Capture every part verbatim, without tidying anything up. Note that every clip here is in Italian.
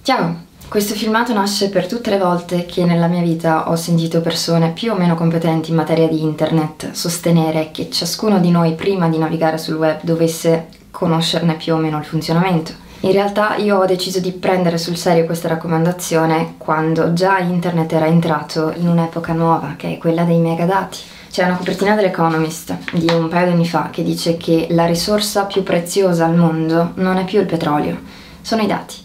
Ciao! Questo filmato nasce per tutte le volte che nella mia vita ho sentito persone più o meno competenti in materia di internet sostenere che ciascuno di noi prima di navigare sul web dovesse conoscerne più o meno il funzionamento. In realtà io ho deciso di prendere sul serio questa raccomandazione quando già internet era entrato in un'epoca nuova, che è quella dei megadati. C'è una copertina dell'Economist di un paio di anni fa che dice che la risorsa più preziosa al mondo non è più il petrolio, sono i dati.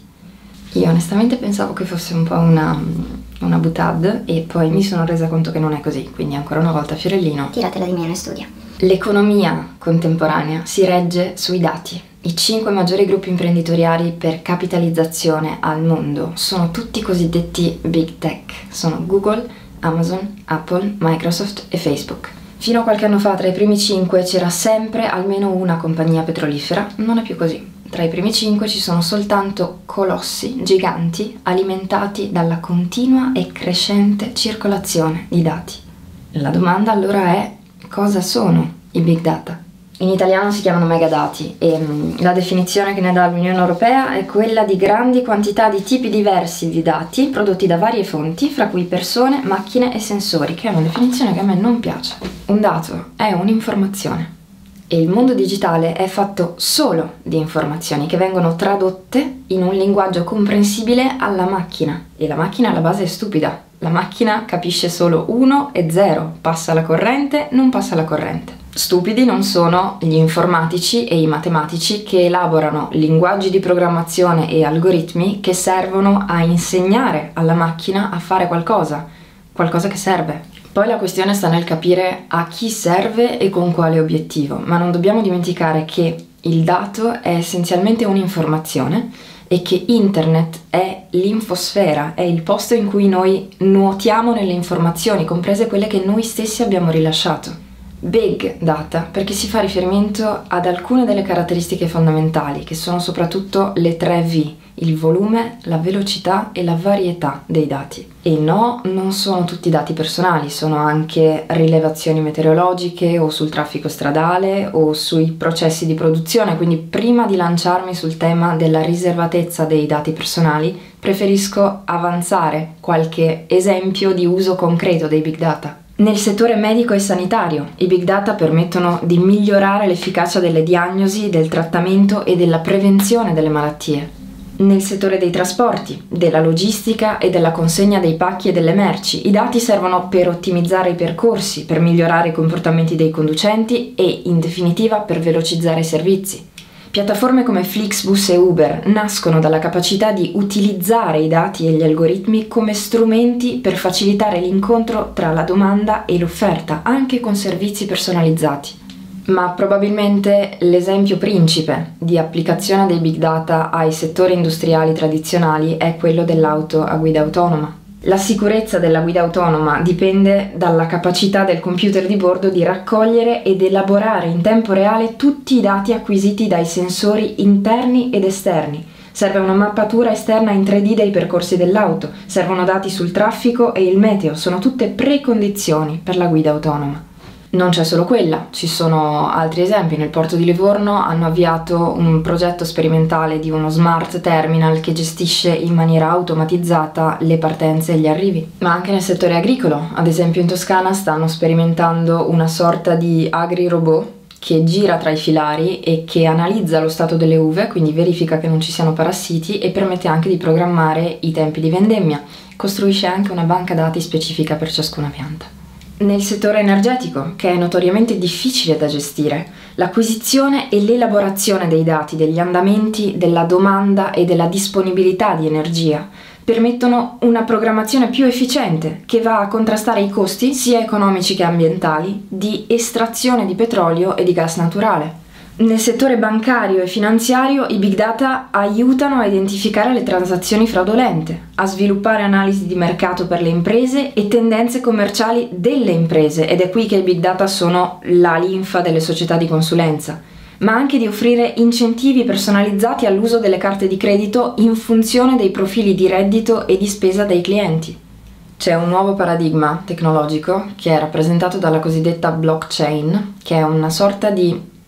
Io onestamente pensavo che fosse un po' una, una boutade e poi mi sono resa conto che non è così, quindi ancora una volta fiorellino. Tiratela di meno e studia. L'economia contemporanea si regge sui dati. I cinque maggiori gruppi imprenditoriali per capitalizzazione al mondo sono tutti cosiddetti big tech. Sono Google, Amazon, Apple, Microsoft e Facebook. Fino a qualche anno fa tra i primi cinque c'era sempre almeno una compagnia petrolifera, non è più così. Tra i primi cinque ci sono soltanto colossi, giganti, alimentati dalla continua e crescente circolazione di dati. La domanda allora è: cosa sono i big data? In italiano si chiamano megadati e mh, la definizione che ne dà l'Unione Europea è quella di grandi quantità di tipi diversi di dati prodotti da varie fonti, fra cui persone, macchine e sensori, che è una definizione che a me non piace. Un dato è un'informazione e il mondo digitale è fatto solo di informazioni che vengono tradotte in un linguaggio comprensibile alla macchina, e la macchina alla base è stupida. La macchina capisce solo uno e zero, passa la corrente, non passa la corrente. Stupidi non sono gli informatici e i matematici che elaborano linguaggi di programmazione e algoritmi che servono a insegnare alla macchina a fare qualcosa, qualcosa che serve. Poi la questione sta nel capire a chi serve e con quale obiettivo, ma non dobbiamo dimenticare che il dato è essenzialmente un'informazione e che internet è l'infosfera, è il posto in cui noi nuotiamo nelle informazioni, comprese quelle che noi stessi abbiamo rilasciato. Big data perché si fa riferimento ad alcune delle caratteristiche fondamentali, che sono soprattutto le tre V, il volume, la velocità e la varietà dei dati. E no, non sono tutti dati personali, sono anche rilevazioni meteorologiche o sul traffico stradale o sui processi di produzione, quindi prima di lanciarmi sul tema della riservatezza dei dati personali, preferisco avanzare qualche esempio di uso concreto dei big data. Nel settore medico e sanitario, i big data permettono di migliorare l'efficacia delle diagnosi, del trattamento e della prevenzione delle malattie. Nel settore dei trasporti, della logistica e della consegna dei pacchi e delle merci, i dati servono per ottimizzare i percorsi, per migliorare i comportamenti dei conducenti e, in definitiva, per velocizzare i servizi. Piattaforme come Flixbus e Uber nascono dalla capacità di utilizzare i dati e gli algoritmi come strumenti per facilitare l'incontro tra la domanda e l'offerta, anche con servizi personalizzati. Ma probabilmente l'esempio principe di applicazione dei big data ai settori industriali tradizionali è quello dell'auto a guida autonoma. La sicurezza della guida autonoma dipende dalla capacità del computer di bordo di raccogliere ed elaborare in tempo reale tutti i dati acquisiti dai sensori interni ed esterni. Serve una mappatura esterna in tre D dei percorsi dell'auto, servono dati sul traffico e il meteo, sono tutte precondizioni per la guida autonoma. Non c'è solo quella, ci sono altri esempi. Nel porto di Livorno hanno avviato un progetto sperimentale di uno smart terminal che gestisce in maniera automatizzata le partenze e gli arrivi. Ma anche nel settore agricolo, ad esempio in Toscana stanno sperimentando una sorta di agri-robot che gira tra i filari e che analizza lo stato delle uve, quindi verifica che non ci siano parassiti e permette anche di programmare i tempi di vendemmia. Costruisce anche una banca dati specifica per ciascuna pianta. Nel settore energetico, che è notoriamente difficile da gestire, l'acquisizione e l'elaborazione dei dati degli andamenti della domanda e della disponibilità di energia permettono una programmazione più efficiente che va a contrastare i costi, sia economici che ambientali, di estrazione di petrolio e di gas naturale. Nel settore bancario e finanziario i big data aiutano a identificare le transazioni fraudolente, a sviluppare analisi di mercato per le imprese e tendenze commerciali delle imprese, ed è qui che i big data sono la linfa delle società di consulenza, ma anche di offrire incentivi personalizzati all'uso delle carte di credito in funzione dei profili di reddito e di spesa dei clienti. C'è un nuovo paradigma tecnologico che è rappresentato dalla cosiddetta blockchain, che è una sorta di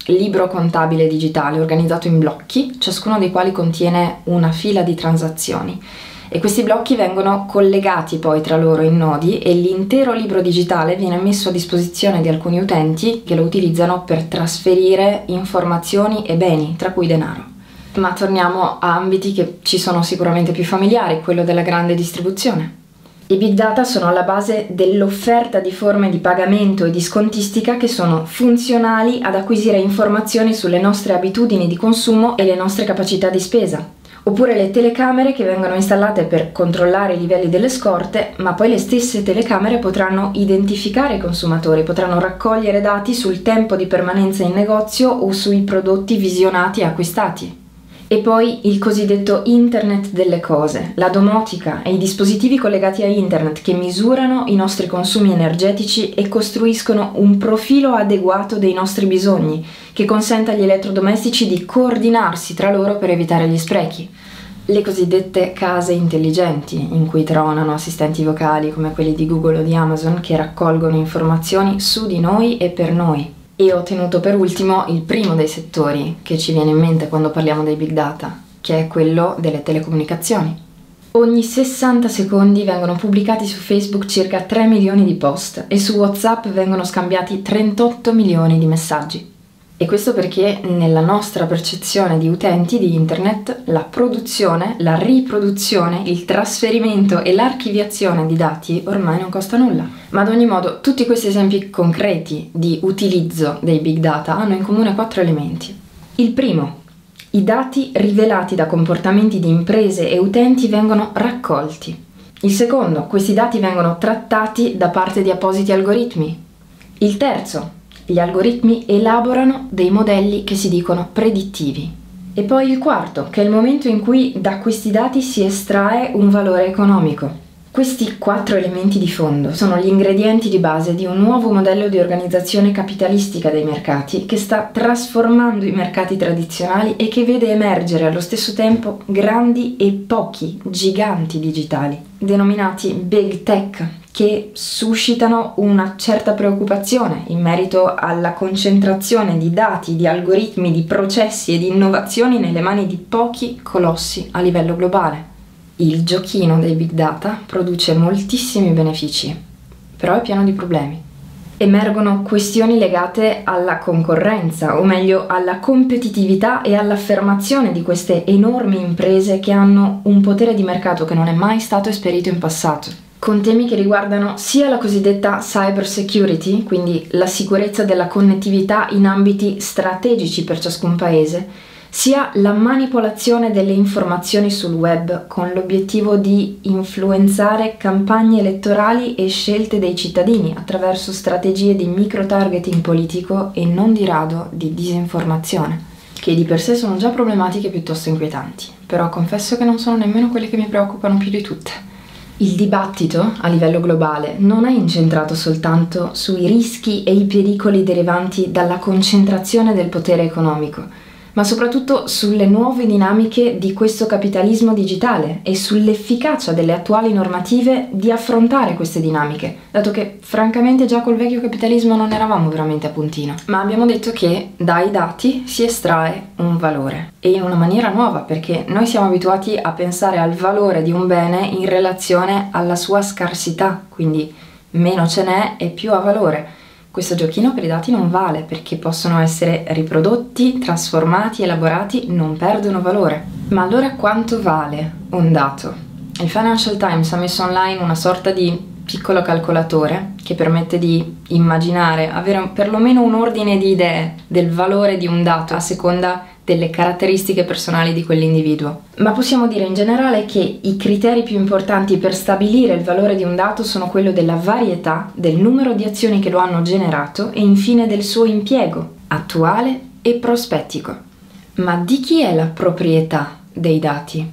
libro contabile digitale organizzato in blocchi, ciascuno dei quali contiene una fila di transazioni. E questi blocchi vengono collegati poi tra loro in nodi e l'intero libro digitale viene messo a disposizione di alcuni utenti che lo utilizzano per trasferire informazioni e beni, tra cui denaro. Ma torniamo a ambiti che ci sono sicuramente più familiari, quello della grande distribuzione. I big data sono alla base dell'offerta di forme di pagamento e di scontistica che sono funzionali ad acquisire informazioni sulle nostre abitudini di consumo e le nostre capacità di spesa. Oppure le telecamere che vengono installate per controllare i livelli delle scorte, ma poi le stesse telecamere potranno identificare i consumatori, potranno raccogliere dati sul tempo di permanenza in negozio o sui prodotti visionati e acquistati. E poi il cosiddetto Internet delle cose, la domotica e i dispositivi collegati a Internet che misurano i nostri consumi energetici e costruiscono un profilo adeguato dei nostri bisogni, che consente agli elettrodomestici di coordinarsi tra loro per evitare gli sprechi. Le cosiddette case intelligenti, in cui tronano assistenti vocali come quelli di Google o di Amazon che raccolgono informazioni su di noi e per noi. E ho tenuto per ultimo il primo dei settori che ci viene in mente quando parliamo dei big data, che è quello delle telecomunicazioni. Ogni sessanta secondi vengono pubblicati su Facebook circa tre milioni di post e su WhatsApp vengono scambiati trentotto milioni di messaggi. E questo perché nella nostra percezione di utenti di Internet la produzione, la riproduzione, il trasferimento e l'archiviazione di dati ormai non costa nulla. Ma ad ogni modo tutti questi esempi concreti di utilizzo dei big data hanno in comune quattro elementi. Il primo, i dati rivelati da comportamenti di imprese e utenti vengono raccolti. Il secondo, questi dati vengono trattati da parte di appositi algoritmi. Il terzo, gli algoritmi elaborano dei modelli che si dicono predittivi. E poi il quarto, che è il momento in cui da questi dati si estrae un valore economico. Questi quattro elementi di fondo sono gli ingredienti di base di un nuovo modello di organizzazione capitalistica dei mercati che sta trasformando i mercati tradizionali e che vede emergere allo stesso tempo grandi e pochi giganti digitali, denominati Big Tech, che suscitano una certa preoccupazione in merito alla concentrazione di dati, di algoritmi, di processi e di innovazioni nelle mani di pochi colossi a livello globale. Il giochino dei big data produce moltissimi benefici, però è pieno di problemi. Emergono questioni legate alla concorrenza, o meglio alla competitività e all'affermazione di queste enormi imprese che hanno un potere di mercato che non è mai stato esperito in passato, con temi che riguardano sia la cosiddetta cyber security, quindi la sicurezza della connettività in ambiti strategici per ciascun paese, sia la manipolazione delle informazioni sul web con l'obiettivo di influenzare campagne elettorali e scelte dei cittadini attraverso strategie di micro-targeting politico e non di rado di disinformazione, che di per sé sono già problematiche piuttosto inquietanti, però confesso che non sono nemmeno quelle che mi preoccupano più di tutte. Il dibattito a livello globale non è incentrato soltanto sui rischi e i pericoli derivanti dalla concentrazione del potere economico, ma soprattutto sulle nuove dinamiche di questo capitalismo digitale e sull'efficacia delle attuali normative di affrontare queste dinamiche, dato che francamente già col vecchio capitalismo non eravamo veramente a puntino. Ma abbiamo detto che dai dati si estrae un valore, e in una maniera nuova, perché noi siamo abituati a pensare al valore di un bene in relazione alla sua scarsità, quindi meno ce n'è e più ha valore. Questo giochino per i dati non vale perché possono essere riprodotti, trasformati, elaborati, non perdono valore. Ma allora quanto vale un dato? Il Financial Times ha messo online una sorta di piccolo calcolatore che permette di immaginare, avere perlomeno un ordine di idee del valore di un dato a seconda delle caratteristiche personali di quell'individuo. Ma possiamo dire in generale che i criteri più importanti per stabilire il valore di un dato sono quello della varietà, del numero di azioni che lo hanno generato e infine del suo impiego, attuale e prospettico. Ma di chi è la proprietà dei dati?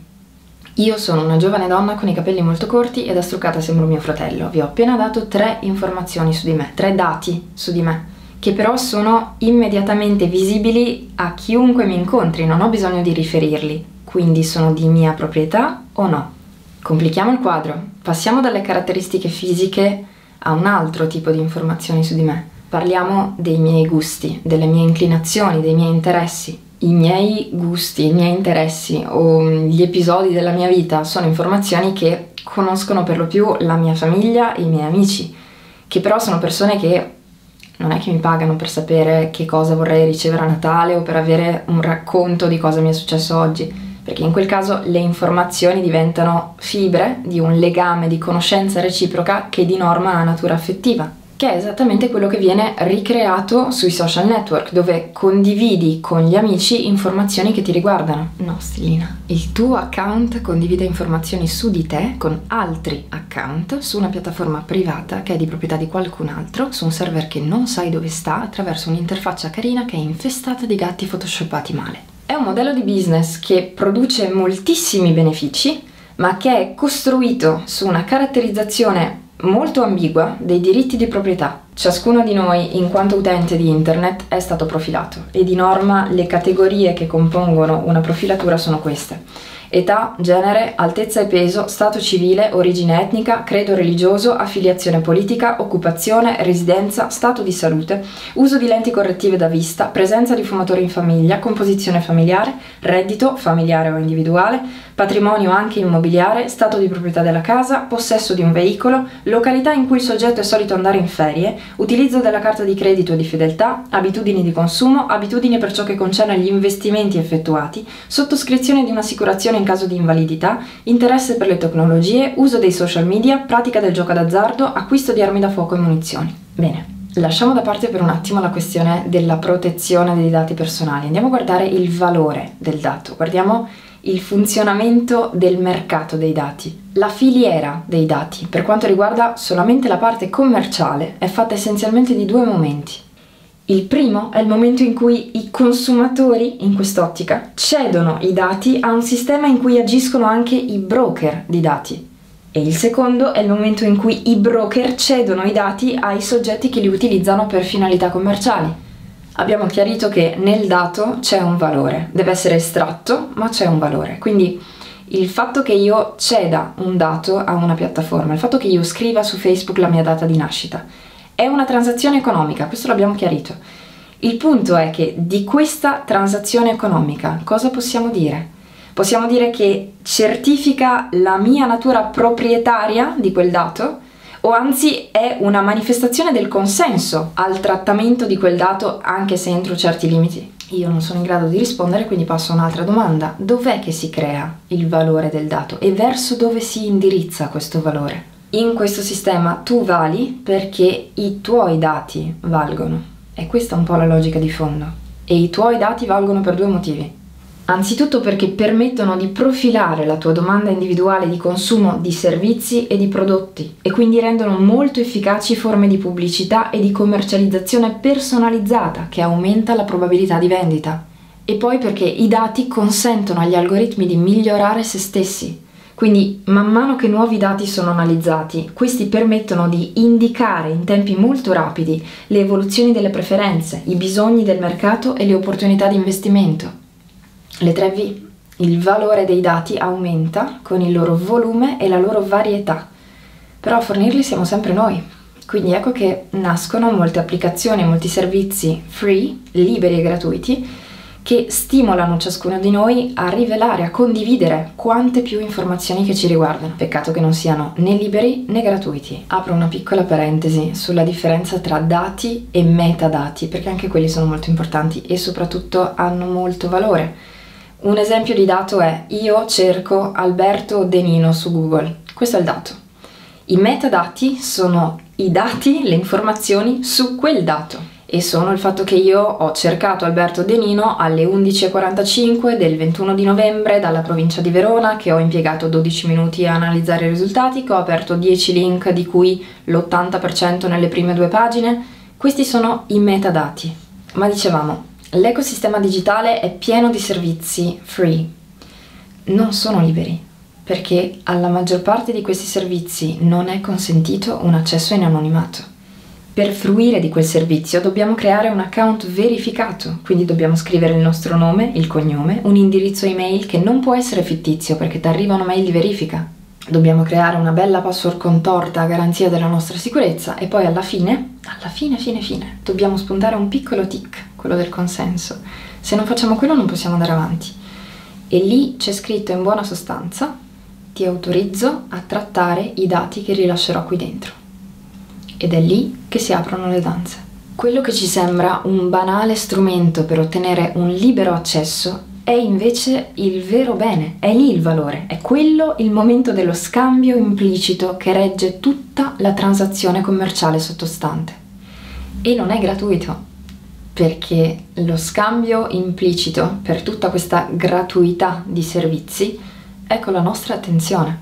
Io sono una giovane donna con i capelli molto corti e da struccata sembro mio fratello. Vi ho appena dato tre informazioni su di me, tre dati su di me, che però sono immediatamente visibili a chiunque mi incontri, non ho bisogno di riferirli, quindi sono di mia proprietà o no? Complichiamo il quadro, passiamo dalle caratteristiche fisiche a un altro tipo di informazioni su di me. Parliamo dei miei gusti, delle mie inclinazioni, dei miei interessi. I miei gusti, i miei interessi o gli episodi della mia vita sono informazioni che conoscono per lo più la mia famiglia e i miei amici, che però sono persone che non è che mi pagano per sapere che cosa vorrei ricevere a Natale o per avere un racconto di cosa mi è successo oggi, perché in quel caso le informazioni diventano fibre di un legame di conoscenza reciproca che di norma ha natura affettiva, che è esattamente quello che viene ricreato sui social network, dove condividi con gli amici informazioni che ti riguardano. No, Stellina, il tuo account condivide informazioni su di te con altri account su una piattaforma privata che è di proprietà di qualcun altro, su un server che non sai dove sta, attraverso un'interfaccia carina che è infestata di gatti photoshoppati male. È un modello di business che produce moltissimi benefici, ma che è costruito su una caratterizzazione molto ambigua dei diritti di proprietà. Ciascuno di noi, in quanto utente di internet, è stato profilato e di norma le categorie che compongono una profilatura sono queste: età, genere, altezza e peso, stato civile, origine etnica, credo religioso, affiliazione politica, occupazione, residenza, stato di salute, uso di lenti correttive da vista, presenza di fumatori in famiglia, composizione familiare, reddito familiare o individuale, patrimonio anche immobiliare, stato di proprietà della casa, possesso di un veicolo, località in cui il soggetto è solito andare in ferie, utilizzo della carta di credito e di fedeltà, abitudini di consumo, abitudini per ciò che concerne gli investimenti effettuati, sottoscrizione di un'assicurazione in caso di invalidità, interesse per le tecnologie, uso dei social media, pratica del gioco d'azzardo, acquisto di armi da fuoco e munizioni. Bene. Lasciamo da parte per un attimo la questione della protezione dei dati personali. Andiamo a guardare il valore del dato. Guardiamo il funzionamento del mercato dei dati. La filiera dei dati, per quanto riguarda solamente la parte commerciale, è fatta essenzialmente di due momenti. Il primo è il momento in cui i consumatori, in quest'ottica, cedono i dati a un sistema in cui agiscono anche i broker di dati. E il secondo è il momento in cui i broker cedono i dati ai soggetti che li utilizzano per finalità commerciali. Abbiamo chiarito che nel dato c'è un valore, deve essere estratto, ma c'è un valore. Quindi il fatto che io ceda un dato a una piattaforma, il fatto che io scriva su Facebook la mia data di nascita, è una transazione economica, questo l'abbiamo chiarito. Il punto è che di questa transazione economica cosa possiamo dire? Possiamo dire che certifica la mia natura proprietaria di quel dato, o anzi è una manifestazione del consenso al trattamento di quel dato, anche se entro certi limiti? Io non sono in grado di rispondere, quindi passo a un'altra domanda. Dov'è che si crea il valore del dato e verso dove si indirizza questo valore? In questo sistema tu vali perché i tuoi dati valgono. E questa è un po' la logica di fondo. E i tuoi dati valgono per due motivi. Anzitutto perché permettono di profilare la tua domanda individuale di consumo di servizi e di prodotti e quindi rendono molto efficaci forme di pubblicità e di commercializzazione personalizzata che aumenta la probabilità di vendita. E poi perché i dati consentono agli algoritmi di migliorare se stessi. Quindi man mano che nuovi dati sono analizzati, questi permettono di indicare in tempi molto rapidi le evoluzioni delle preferenze, i bisogni del mercato e le opportunità di investimento. Le tre V. Il valore dei dati aumenta con il loro volume e la loro varietà, però a fornirli siamo sempre noi. Quindi ecco che nascono molte applicazioni, molti servizi free, liberi e gratuiti, che stimolano ciascuno di noi a rivelare, a condividere quante più informazioni che ci riguardano. Peccato che non siano né liberi né gratuiti. Apro una piccola parentesi sulla differenza tra dati e metadati, perché anche quelli sono molto importanti e soprattutto hanno molto valore. Un esempio di dato è: io cerco Alberto Denino su Google, questo è il dato. I metadati sono i dati, le informazioni su quel dato, e sono il fatto che io ho cercato Alberto Denino alle undici e quarantacinque del ventuno di novembre dalla provincia di Verona, che ho impiegato dodici minuti a analizzare i risultati, che ho aperto dieci link di cui l'ottanta per cento nelle prime due pagine. Questi sono i metadati. Ma dicevamo, l'ecosistema digitale è pieno di servizi free, non sono liberi, perché alla maggior parte di questi servizi non è consentito un accesso in anonimato. Per fruire di quel servizio dobbiamo creare un account verificato, quindi dobbiamo scrivere il nostro nome, il cognome, un indirizzo email che non può essere fittizio perché ti arriva una mail di verifica. Dobbiamo creare una bella password contorta a garanzia della nostra sicurezza e poi alla fine, alla fine, fine, fine, dobbiamo spuntare un piccolo tick, quello del consenso. Se non facciamo quello non possiamo andare avanti. E lì c'è scritto in buona sostanza: ti autorizzo a trattare i dati che rilascerò qui dentro. Ed è lì che si aprono le danze. Quello che ci sembra un banale strumento per ottenere un libero accesso è invece il vero bene, è lì il valore, è quello il momento dello scambio implicito che regge tutta la transazione commerciale sottostante. E non è gratuito, perché lo scambio implicito per tutta questa gratuità di servizi è con la nostra attenzione.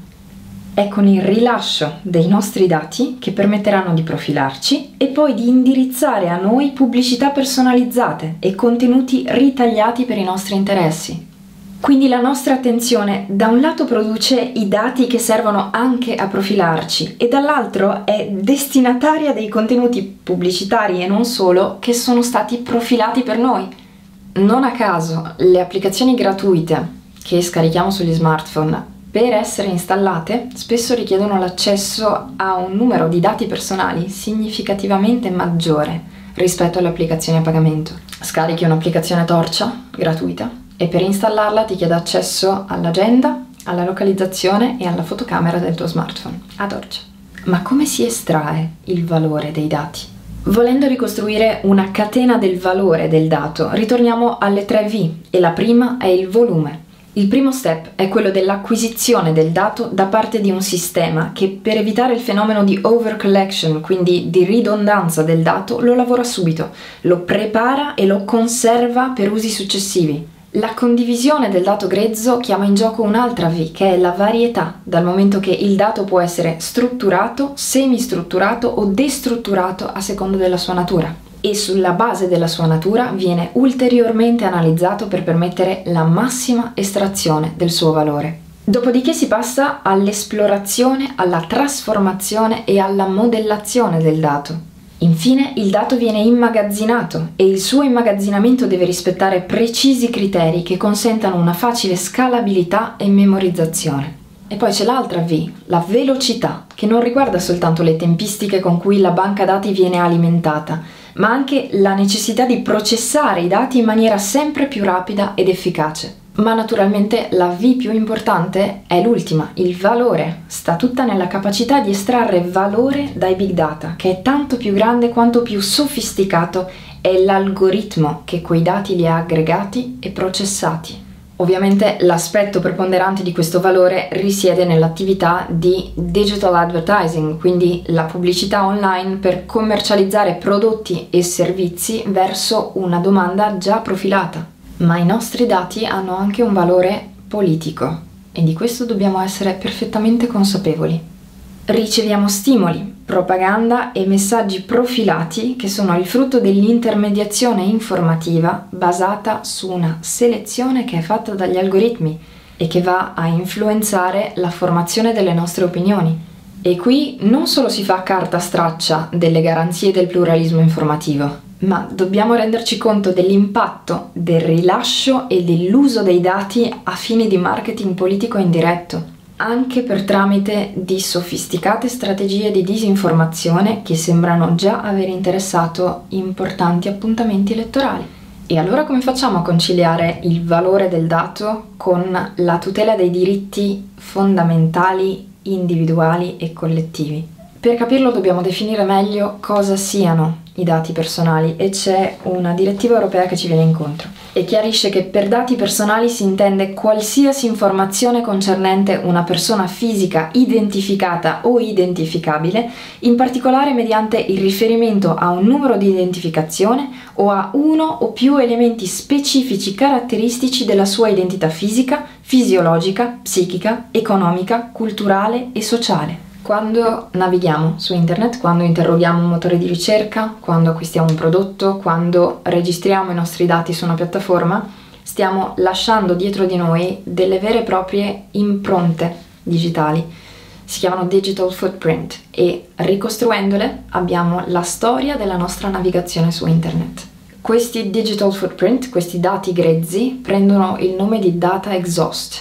È con il rilascio dei nostri dati che permetteranno di profilarci e poi di indirizzare a noi pubblicità personalizzate e contenuti ritagliati per i nostri interessi. Quindi la nostra attenzione da un lato produce i dati che servono anche a profilarci e dall'altro è destinataria dei contenuti pubblicitari e non solo che sono stati profilati per noi. Non a caso le applicazioni gratuite che scarichiamo sugli smartphone, per essere installate, spesso richiedono l'accesso a un numero di dati personali significativamente maggiore rispetto alle applicazioni a pagamento. Scarichi un'applicazione torcia, gratuita, e per installarla ti chiede accesso all'agenda, alla localizzazione e alla fotocamera del tuo smartphone, a torcia. Ma come si estrae il valore dei dati? Volendo ricostruire una catena del valore del dato, ritorniamo alle tre V e la prima è il volume. Il primo step è quello dell'acquisizione del dato da parte di un sistema che, per evitare il fenomeno di overcollection, quindi di ridondanza del dato, lo lavora subito, lo prepara e lo conserva per usi successivi. La condivisione del dato grezzo chiama in gioco un'altra V, che è la varietà, dal momento che il dato può essere strutturato, semistrutturato o destrutturato a seconda della sua natura. E sulla base della sua natura viene ulteriormente analizzato per permettere la massima estrazione del suo valore. Dopodiché si passa all'esplorazione, alla trasformazione e alla modellazione del dato. Infine il dato viene immagazzinato e il suo immagazzinamento deve rispettare precisi criteri che consentano una facile scalabilità e memorizzazione. E poi c'è l'altra V, la velocità, che non riguarda soltanto le tempistiche con cui la banca dati viene alimentata, ma anche la necessità di processare i dati in maniera sempre più rapida ed efficace. Ma naturalmente la V più importante è l'ultima, il valore. Sta tutta nella capacità di estrarre valore dai big data, che è tanto più grande quanto più sofisticato è l'algoritmo che quei dati li ha aggregati e processati. Ovviamente l'aspetto preponderante di questo valore risiede nell'attività di digital advertising, quindi la pubblicità online per commercializzare prodotti e servizi verso una domanda già profilata. Ma i nostri dati hanno anche un valore politico e di questo dobbiamo essere perfettamente consapevoli. Riceviamo stimoli, propaganda e messaggi profilati che sono il frutto dell'intermediazione informativa basata su una selezione che è fatta dagli algoritmi e che va a influenzare la formazione delle nostre opinioni. E qui non solo si fa carta straccia delle garanzie del pluralismo informativo, ma dobbiamo renderci conto dell'impatto del rilascio e dell'uso dei dati a fini di marketing politico indiretto, anche per tramite di sofisticate strategie di disinformazione che sembrano già aver interessato importanti appuntamenti elettorali. E allora come facciamo a conciliare il valore del dato con la tutela dei diritti fondamentali, individuali e collettivi? Per capirlo dobbiamo definire meglio cosa siano i dati personali e c'è una direttiva europea che ci viene incontro e chiarisce che per dati personali si intende qualsiasi informazione concernente una persona fisica identificata o identificabile, in particolare mediante il riferimento a un numero di identificazione o a uno o più elementi specifici caratteristici della sua identità fisica, fisiologica, psichica, economica, culturale e sociale. Quando navighiamo su internet, quando interroghiamo un motore di ricerca, quando acquistiamo un prodotto, quando registriamo i nostri dati su una piattaforma, stiamo lasciando dietro di noi delle vere e proprie impronte digitali. Si chiamano digital footprint e ricostruendole abbiamo la storia della nostra navigazione su internet. Questi digital footprint, questi dati grezzi, prendono il nome di data exhaust.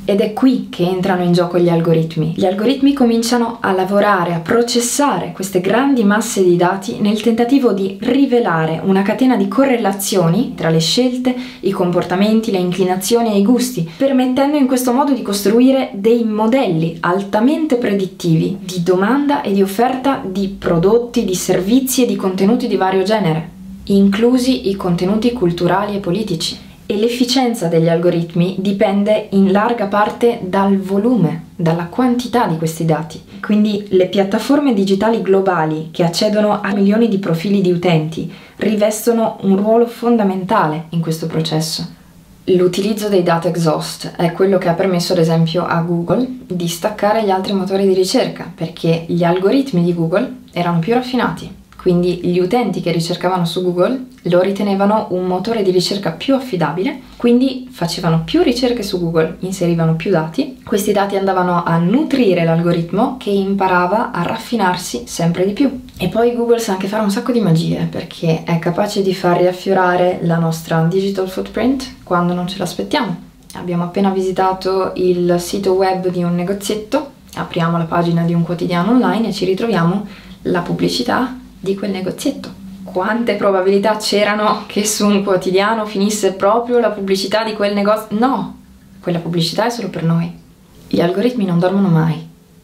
Ed è qui che entrano in gioco gli algoritmi. Gli algoritmi cominciano a lavorare, a processare queste grandi masse di dati nel tentativo di rivelare una catena di correlazioni tra le scelte, i comportamenti, le inclinazioni e i gusti, permettendo in questo modo di costruire dei modelli altamente predittivi di domanda e di offerta di prodotti, di servizi e di contenuti di vario genere, inclusi i contenuti culturali e politici. E l'efficienza degli algoritmi dipende in larga parte dal volume, dalla quantità di questi dati. Quindi le piattaforme digitali globali che accedono a milioni di profili di utenti rivestono un ruolo fondamentale in questo processo. L'utilizzo dei data exhaust è quello che ha permesso ad esempio a Google di staccare gli altri motori di ricerca, perché gli algoritmi di Google erano più raffinati. Quindi gli utenti che ricercavano su Google lo ritenevano un motore di ricerca più affidabile, quindi facevano più ricerche su Google, inserivano più dati, questi dati andavano a nutrire l'algoritmo che imparava a raffinarsi sempre di più. E poi Google sa anche fare un sacco di magie, perché è capace di far riaffiorare la nostra digital footprint quando non ce l'aspettiamo. Abbiamo appena visitato il sito web di un negozietto, apriamo la pagina di un quotidiano online e ci ritroviamo la pubblicità di quel negozietto. Quante probabilità c'erano che su un quotidiano finisse proprio la pubblicità di quel negozio? No, quella pubblicità è solo per noi. Gli algoritmi non dormono mai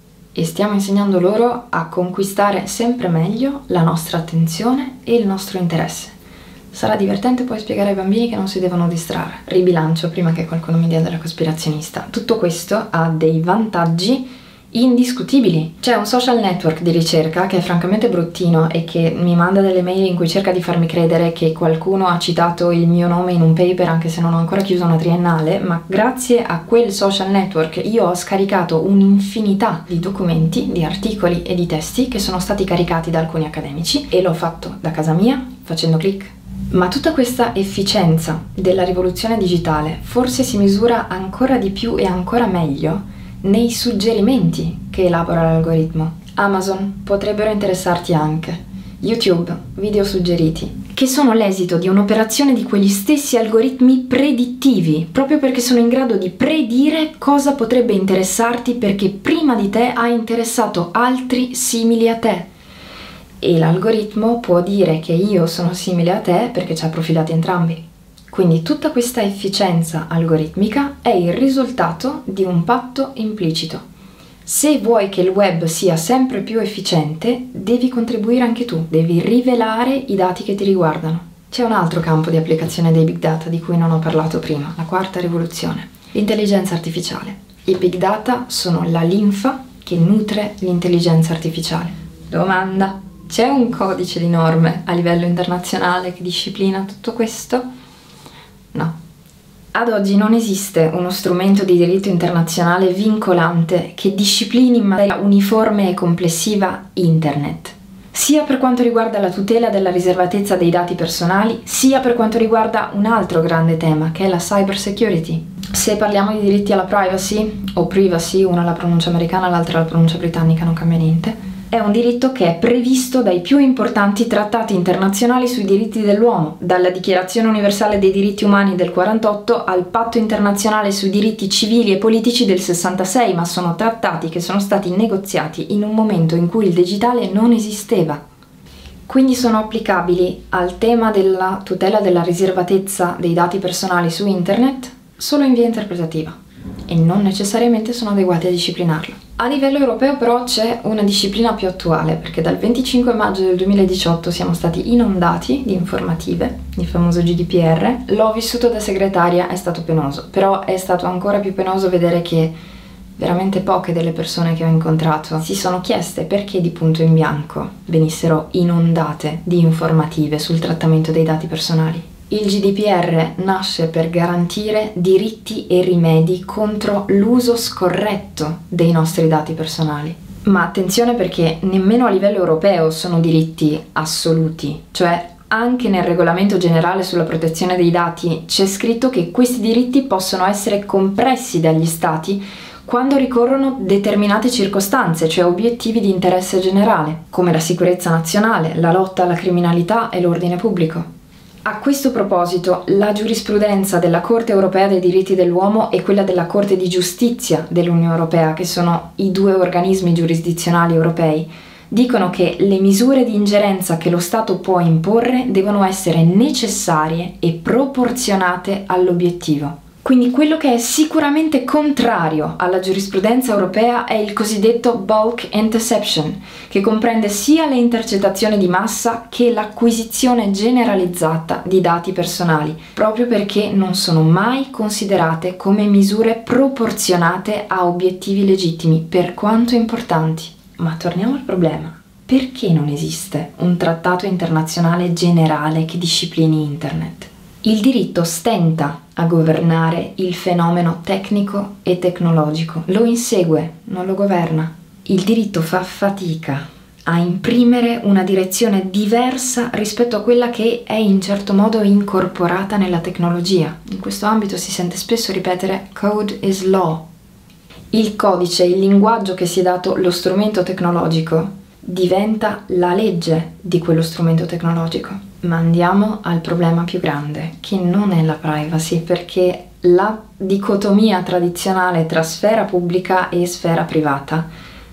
e stiamo insegnando loro a conquistare sempre meglio la nostra attenzione e il nostro interesse. Sarà divertente poi spiegare ai bambini che non si devono distrarre. Ribilancio prima che qualcuno mi dia della cospirazionista. Tutto questo ha dei vantaggi indiscutibili. C'è un social network di ricerca che è francamente bruttino e che mi manda delle mail in cui cerca di farmi credere che qualcuno ha citato il mio nome in un paper anche se non ho ancora chiuso una triennale, ma grazie a quel social network io ho scaricato un'infinità di documenti, di articoli e di testi che sono stati caricati da alcuni accademici e l'ho fatto da casa mia facendo click. Ma tutta questa efficienza della rivoluzione digitale forse si misura ancora di più e ancora meglio nei suggerimenti che elabora l'algoritmo. Amazon potrebbero interessarti anche, YouTube, video suggeriti, che sono l'esito di un'operazione di quegli stessi algoritmi predittivi, proprio perché sono in grado di predire cosa potrebbe interessarti perché prima di te ha interessato altri simili a te. E l'algoritmo può dire che io sono simile a te perché ci ha profilati entrambi. Quindi tutta questa efficienza algoritmica è il risultato di un patto implicito. Se vuoi che il web sia sempre più efficiente, devi contribuire anche tu, devi rivelare i dati che ti riguardano. C'è un altro campo di applicazione dei big data di cui non ho parlato prima, la quarta rivoluzione, l'intelligenza artificiale. I big data sono la linfa che nutre l'intelligenza artificiale. Domanda: c'è un codice di norme a livello internazionale che disciplina tutto questo? No. Ad oggi non esiste uno strumento di diritto internazionale vincolante che disciplini in maniera uniforme e complessiva Internet, sia per quanto riguarda la tutela della riservatezza dei dati personali, sia per quanto riguarda un altro grande tema, che è la cyber security. Se parliamo di diritti alla privacy, o privacy, una la pronuncia americana, l'altra la pronuncia britannica, non cambia niente, è un diritto che è previsto dai più importanti trattati internazionali sui diritti dell'uomo, dalla Dichiarazione Universale dei Diritti Umani del quarantotto al Patto Internazionale sui Diritti Civili e Politici del sessantasei, ma sono trattati che sono stati negoziati in un momento in cui il digitale non esisteva. Quindi sono applicabili al tema della tutela della riservatezza dei dati personali su Internet solo in via interpretativa e non necessariamente sono adeguati a disciplinarlo. A livello europeo però c'è una disciplina più attuale, perché dal venticinque maggio del duemiladiciotto siamo stati inondati di informative, il famoso G D P R. L'ho vissuto da segretaria, è stato penoso, però è stato ancora più penoso vedere che veramente poche delle persone che ho incontrato si sono chieste perché di punto in bianco venissero inondate di informative sul trattamento dei dati personali. Il G D P R nasce per garantire diritti e rimedi contro l'uso scorretto dei nostri dati personali. Ma attenzione, perché nemmeno a livello europeo sono diritti assoluti, cioè anche nel regolamento generale sulla protezione dei dati c'è scritto che questi diritti possono essere compressi dagli stati quando ricorrono determinate circostanze, cioè obiettivi di interesse generale, come la sicurezza nazionale, la lotta alla criminalità e l'ordine pubblico. A questo proposito, la giurisprudenza della Corte Europea dei Diritti dell'Uomo e quella della Corte di Giustizia dell'Unione Europea, che sono i due organismi giurisdizionali europei, dicono che le misure di ingerenza che lo Stato può imporre devono essere necessarie e proporzionate all'obiettivo. Quindi quello che è sicuramente contrario alla giurisprudenza europea è il cosiddetto bulk interception, che comprende sia le intercettazioni di massa che l'acquisizione generalizzata di dati personali, proprio perché non sono mai considerate come misure proporzionate a obiettivi legittimi, per quanto importanti. Ma torniamo al problema. Perché non esiste un trattato internazionale generale che disciplini Internet? Il diritto stenta a governare il fenomeno tecnico e tecnologico, lo insegue, non lo governa. Il diritto fa fatica a imprimere una direzione diversa rispetto a quella che è in certo modo incorporata nella tecnologia. In questo ambito si sente spesso ripetere "code is law". Il codice, il linguaggio che si è dato lo strumento tecnologico, diventa la legge di quello strumento tecnologico. Ma andiamo al problema più grande, che non è la privacy, perché la dicotomia tradizionale tra sfera pubblica e sfera privata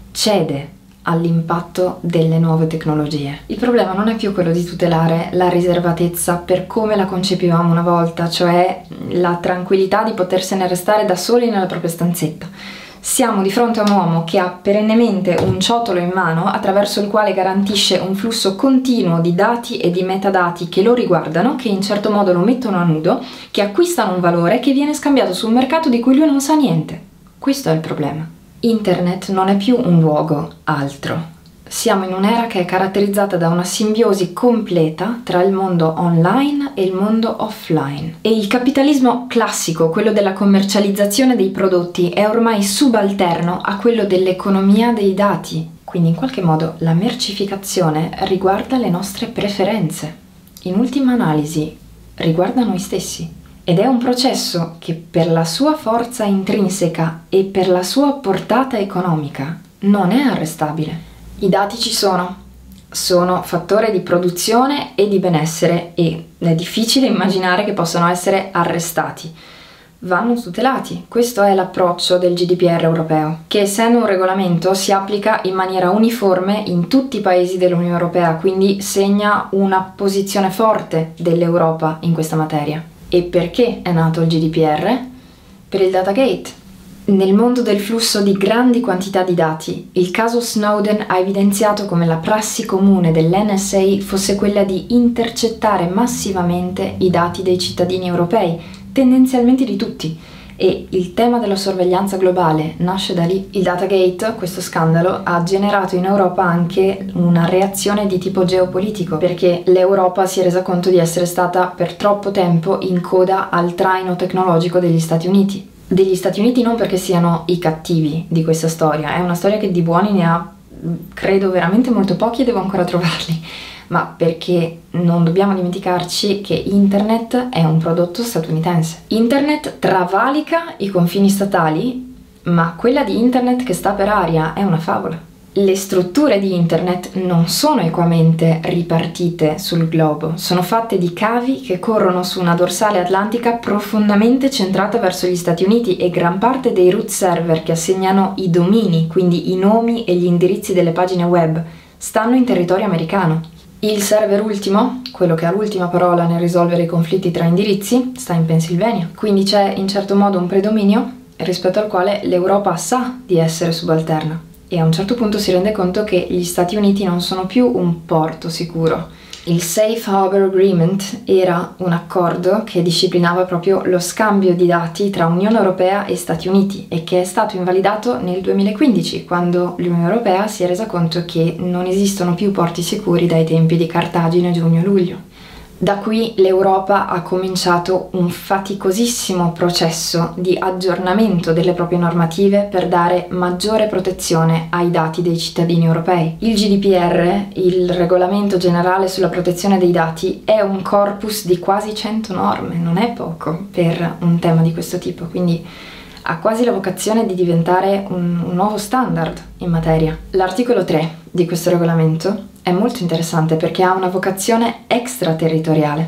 cede all'impatto delle nuove tecnologie. Il problema non è più quello di tutelare la riservatezza per come la concepivamo una volta, cioè la tranquillità di potersene restare da soli nella propria stanzetta. Siamo di fronte a un uomo che ha perennemente un ciotolo in mano attraverso il quale garantisce un flusso continuo di dati e di metadati che lo riguardano, che in certo modo lo mettono a nudo, che acquistano un valore che viene scambiato su un mercato di cui lui non sa niente. Questo è il problema. Internet non è più un luogo altro. Siamo in un'era che è caratterizzata da una simbiosi completa tra il mondo online e il mondo offline. E il capitalismo classico, quello della commercializzazione dei prodotti, è ormai subalterno a quello dell'economia dei dati. Quindi in qualche modo la mercificazione riguarda le nostre preferenze. In ultima analisi riguarda noi stessi. Ed è un processo che per la sua forza intrinseca e per la sua portata economica non è arrestabile. I dati ci sono, sono fattore di produzione e di benessere e è difficile immaginare che possano essere arrestati. Vanno tutelati. Questo è l'approccio del G D P R europeo, che essendo un regolamento si applica in maniera uniforme in tutti i paesi dell'Unione Europea, quindi segna una posizione forte dell'Europa in questa materia. E perché è nato il G D P R? Per il Datagate. Nel mondo del flusso di grandi quantità di dati, il caso Snowden ha evidenziato come la prassi comune dell'N S A fosse quella di intercettare massivamente i dati dei cittadini europei, tendenzialmente di tutti, e il tema della sorveglianza globale nasce da lì. Il Datagate, questo scandalo, ha generato in Europa anche una reazione di tipo geopolitico, perché l'Europa si è resa conto di essere stata per troppo tempo in coda al traino tecnologico degli Stati Uniti. Degli Stati Uniti non perché siano i cattivi di questa storia, è una storia che di buoni ne ha, credo, veramente molto pochi e devo ancora trovarli, ma perché non dobbiamo dimenticarci che Internet è un prodotto statunitense. Internet travalica i confini statali, ma quella di Internet che sta per aria è una favola. Le strutture di Internet non sono equamente ripartite sul globo, sono fatte di cavi che corrono su una dorsale atlantica profondamente centrata verso gli Stati Uniti e gran parte dei root server che assegnano i domini, quindi i nomi e gli indirizzi delle pagine web, stanno in territorio americano. Il server ultimo, quello che ha l'ultima parola nel risolvere i conflitti tra indirizzi, sta in Pennsylvania, quindi c'è in certo modo un predominio rispetto al quale l'Europa sa di essere subalterna. E a un certo punto si rende conto che gli Stati Uniti non sono più un porto sicuro. Il Safe Harbor Agreement era un accordo che disciplinava proprio lo scambio di dati tra Unione Europea e Stati Uniti e che è stato invalidato nel duemilaquindici, quando l'Unione Europea si è resa conto che non esistono più porti sicuri dai tempi di Cartagine giugno-luglio. Da qui l'Europa ha cominciato un faticosissimo processo di aggiornamento delle proprie normative per dare maggiore protezione ai dati dei cittadini europei. Il G D P R, il Regolamento Generale sulla Protezione dei Dati, è un corpus di quasi cento norme, non è poco per un tema di questo tipo, quindi ha quasi la vocazione di diventare un, un nuovo standard in materia. L'articolo tre di questo regolamento è molto interessante perché ha una vocazione extraterritoriale.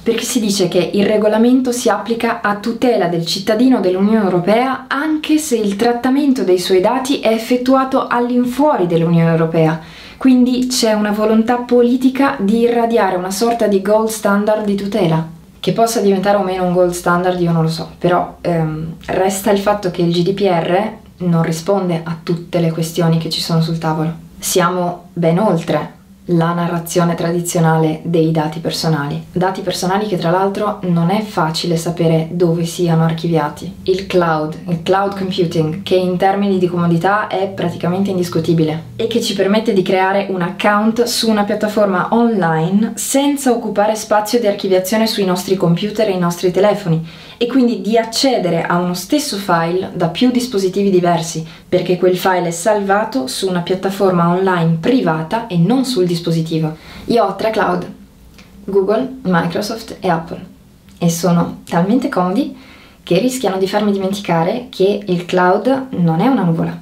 Perché si dice che il regolamento si applica a tutela del cittadino dell'Unione Europea anche se il trattamento dei suoi dati è effettuato all'infuori dell'Unione Europea. Quindi c'è una volontà politica di irradiare una sorta di gold standard di tutela. Che possa diventare o meno un gold standard io non lo so, però ehm, resta il fatto che il G D P R non risponde a tutte le questioni che ci sono sul tavolo. Siamo ben oltre la narrazione tradizionale dei dati personali. Dati personali che tra l'altro non è facile sapere dove siano archiviati. Il cloud, il cloud computing, che in termini di comodità è praticamente indiscutibile e che ci permette di creare un account su una piattaforma online senza occupare spazio di archiviazione sui nostri computer e i nostri telefoni, e quindi di accedere a uno stesso file da più dispositivi diversi, perché quel file è salvato su una piattaforma online privata e non sul dispositivo. Io ho tre cloud, Google, Microsoft e Apple, e sono talmente comodi che rischiano di farmi dimenticare che il cloud non è una nuvola.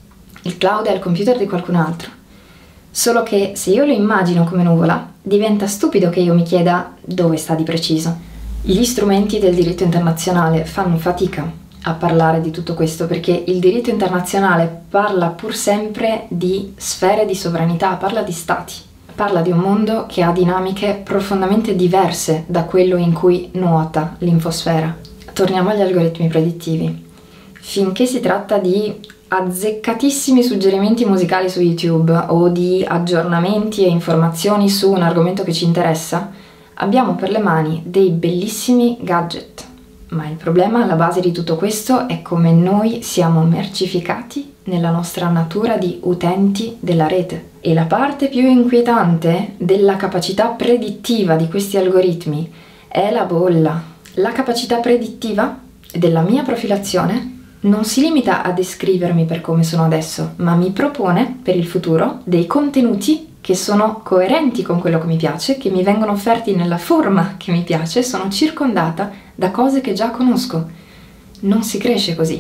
Il cloud è il computer di qualcun altro. Solo che se io lo immagino come nuvola, diventa stupido che io mi chieda dove sta di preciso. Gli strumenti del diritto internazionale fanno fatica a parlare di tutto questo perché il diritto internazionale parla pur sempre di sfere di sovranità, parla di stati, parla di un mondo che ha dinamiche profondamente diverse da quello in cui nuota l'infosfera. Torniamo agli algoritmi predittivi. Finché si tratta di azzeccatissimi suggerimenti musicali su YouTube o di aggiornamenti e informazioni su un argomento che ci interessa, abbiamo per le mani dei bellissimi gadget, ma il problema alla base di tutto questo è come noi siamo mercificati nella nostra natura di utenti della rete. E la parte più inquietante della capacità predittiva di questi algoritmi è la bolla. La capacità predittiva della mia profilazione non si limita a descrivermi per come sono adesso, ma mi propone per il futuro dei contenuti che sono coerenti con quello che mi piace, che mi vengono offerti nella forma che mi piace, sono circondata da cose che già conosco. Non si cresce così.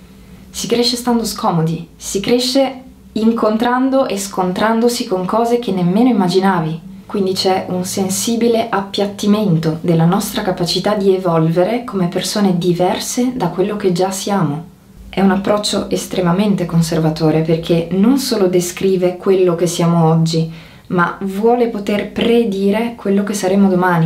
Si cresce stando scomodi, si cresce incontrando e scontrandosi con cose che nemmeno immaginavi. Quindi c'è un sensibile appiattimento della nostra capacità di evolvere come persone diverse da quello che già siamo. È un approccio estremamente conservatore perché non solo descrive quello che siamo oggi, ma vuole poter predire quello che saremo domani.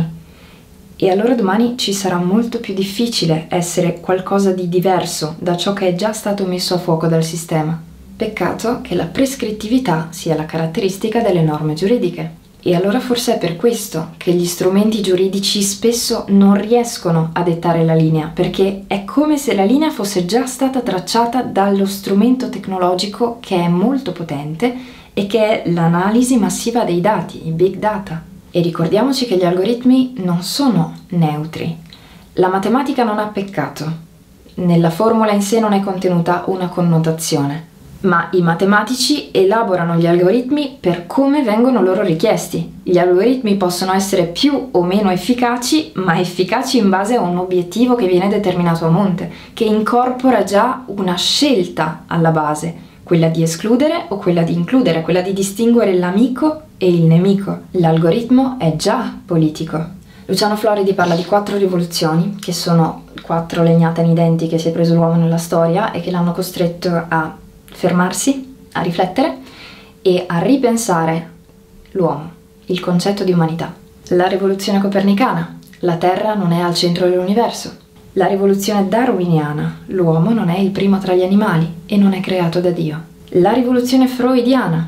E allora domani ci sarà molto più difficile essere qualcosa di diverso da ciò che è già stato messo a fuoco dal sistema. Peccato che la prescrittività sia la caratteristica delle norme giuridiche. E allora forse è per questo che gli strumenti giuridici spesso non riescono a dettare la linea, perché è come se la linea fosse già stata tracciata dallo strumento tecnologico che è molto potente e che è l'analisi massiva dei dati, i big data. E ricordiamoci che gli algoritmi non sono neutri. La matematica non ha peccato. Nella formula in sé non è contenuta una connotazione. Ma i matematici elaborano gli algoritmi per come vengono loro richiesti. Gli algoritmi possono essere più o meno efficaci, ma efficaci in base a un obiettivo che viene determinato a monte, che incorpora già una scelta alla base, quella di escludere o quella di includere, quella di distinguere l'amico e il nemico. L'algoritmo è già politico. Luciano Floridi parla di quattro rivoluzioni, che sono quattro legnate nidenti che si è preso l'uomo nella storia e che l'hanno costretto a fermarsi, a riflettere e a ripensare l'uomo, il concetto di umanità. La rivoluzione copernicana, la Terra non è al centro dell'universo. La rivoluzione darwiniana, l'uomo non è il primo tra gli animali e non è creato da Dio. La rivoluzione freudiana,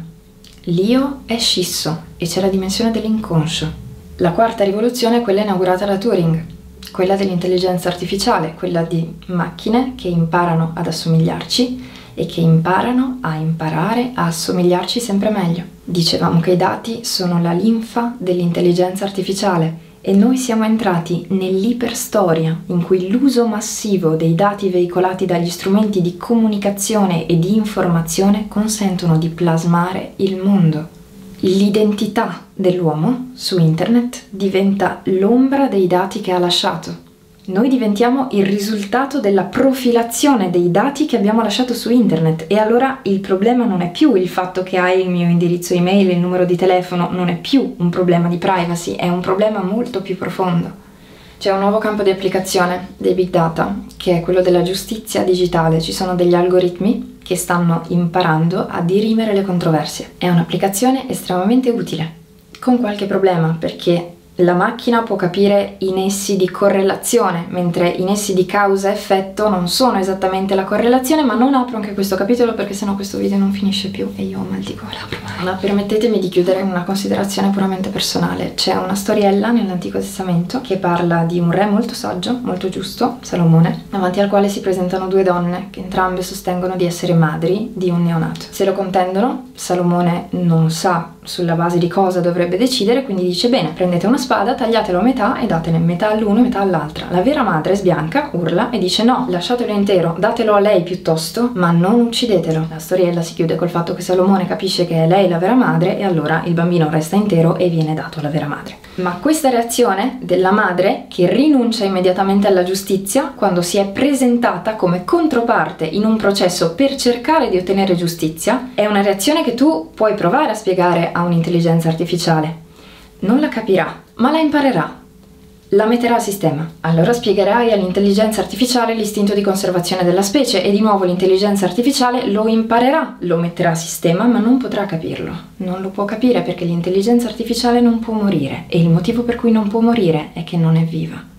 l'io è scisso e c'è la dimensione dell'inconscio. La quarta rivoluzione è quella inaugurata da Turing, quella dell'intelligenza artificiale, quella di macchine che imparano ad assomigliarci e che imparano a imparare a assomigliarci sempre meglio. Dicevamo che i dati sono la linfa dell'intelligenza artificiale e noi siamo entrati nell'iperstoria in cui l'uso massivo dei dati veicolati dagli strumenti di comunicazione e di informazione consentono di plasmare il mondo. L'identità dell'uomo su internet diventa l'ombra dei dati che ha lasciato. Noi diventiamo il risultato della profilazione dei dati che abbiamo lasciato su internet e allora il problema non è più il fatto che hai il mio indirizzo email e il numero di telefono, non è più un problema di privacy, è un problema molto più profondo. C'è un nuovo campo di applicazione dei big data, che è quello della giustizia digitale. Ci sono degli algoritmi che stanno imparando a dirimere le controversie. È un'applicazione estremamente utile, con qualche problema, perché la macchina può capire i nessi di correlazione, mentre i nessi di causa-effetto non sono esattamente la correlazione, ma non apro anche questo capitolo perché sennò questo video non finisce più e io ho mal di gola. Ma permettetemi di chiudere una considerazione puramente personale. C'è una storiella nell'Antico Testamento che parla di un re molto saggio, molto giusto, Salomone, davanti al quale si presentano due donne che entrambe sostengono di essere madri di un neonato. Se lo contendono, Salomone non sa sulla base di cosa dovrebbe decidere, quindi dice: bene, prendete una spada, tagliatelo a metà e datene metà all'uno e metà all'altra. La vera madre sbianca, urla e dice: no, lasciatelo intero, datelo a lei piuttosto, ma non uccidetelo. La storiella si chiude col fatto che Salomone capisce che è lei la vera madre e allora il bambino resta intero e viene dato alla vera madre. Ma questa reazione della madre, che rinuncia immediatamente alla giustizia quando si è presentata come controparte in un processo per cercare di ottenere giustizia, è una reazione che tu puoi provare a spiegare a un'intelligenza artificiale. Non la capirà, ma la imparerà. La metterà a sistema. Allora spiegherai all'intelligenza artificiale l'istinto di conservazione della specie e di nuovo l'intelligenza artificiale lo imparerà, lo metterà a sistema, ma non potrà capirlo. Non lo può capire perché l'intelligenza artificiale non può morire e il motivo per cui non può morire è che non è viva.